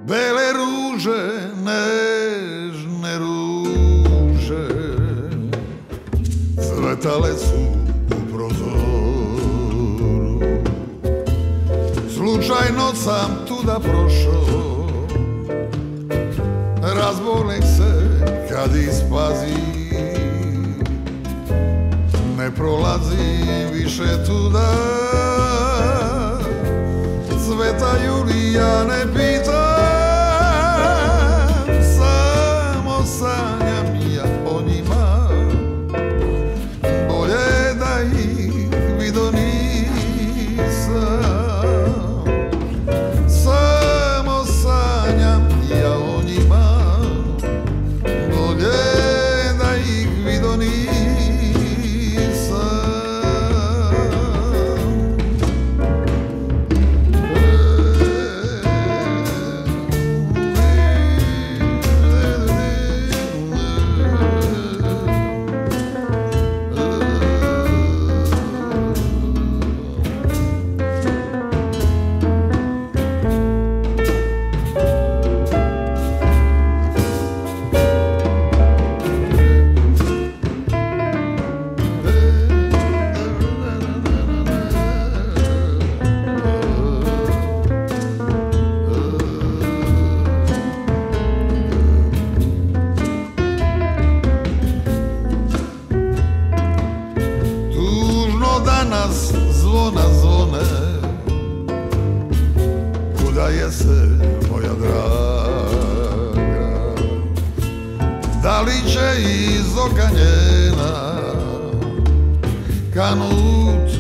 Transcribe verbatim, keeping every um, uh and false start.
Bele ruže, nežne ruže, cvetale su u prozoru. Slučajno sam tuda prošao, razbolek se kad ispazi, ne prolazi više tuda. Sveta Julija ne pitam, samo sanjam ja o njima, bolje da ih vidio nisam. Samo sanjam ja o njima, bolje da ih vidio nisam. Kanut